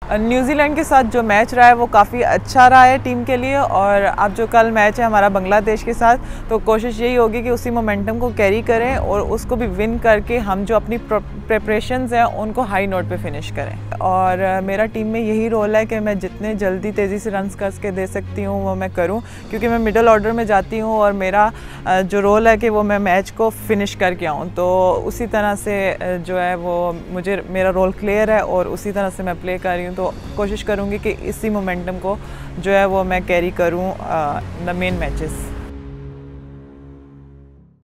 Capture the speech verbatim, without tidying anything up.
New Zealand के साथ जो मैच रहा है वो काफ़ी अच्छा रहा है टीम के लिए। और अब जो कल मैच है हमारा बांग्लादेश के साथ, तो कोशिश यही होगी कि उसी मोमेंटम को कैरी करें और उसको भी विन करके हम जो अपनी प्रिपरेशंस हैं उनको हाई नोट पे फिनिश करें। और मेरा टीम में यही रोल है कि मैं जितने जल्दी तेज़ी से रन्स कस के दे सकती हूँ वो मैं करूँ, क्योंकि मैं मिडल ऑर्डर में जाती हूँ और मेरा जो रोल है कि वो मैं मैच को फिनिश करके आऊँ। तो उसी तरह से जो है वो मुझे मेरा रोल क्लियर है और उसी तरह से मैं प्ले कर रही हूँ। तो कोशिश करूँगी कि इसी मोमेंटम को जो है वो मैं कैरी करूँ द मेन मैचेस।